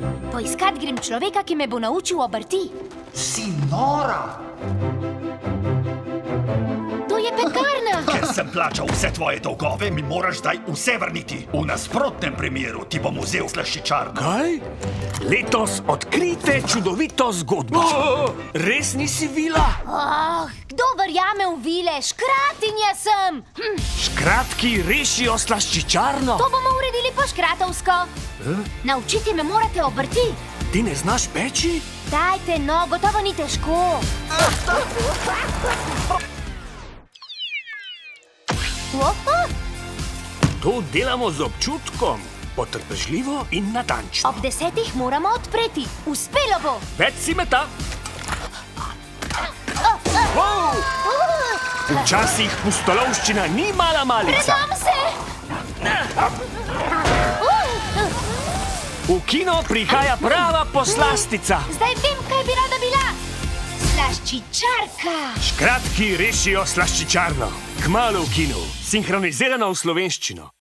Poiskat grem človeka, ki me bo naučil obrti. Si nora! To je pekarna. Ker sem plačal vse tvoje dolgove, mi moraš zdaj vse vrniti. V nasprotnem primeru ti bom vzel slaščičarno. Kaj? Letos odkrijte čudovito zgodbo. Res nisi vila? Kdo verjame v vile? Škratinja sem. Škratki rešijo slaščičarno. To bomo uredili po škratovsko. Naučiti me morate obrti. Ti ne znaš peči? Dajte, no, gotovo ni težko. To delamo z občutkom. Potrpežljivo in natančno. Ob 10 moramo odpreti. Uspelo bo. Več si meta. Včasih pustolovščina ni mala malica. Predam se! V kino prihaja prava poslastica. Zdaj vem, kaj bi rada bila. Slaščičarka. Škratki rešijo slaščičarno. Kmalu v kinu. Sinhronizirano v slovenščino.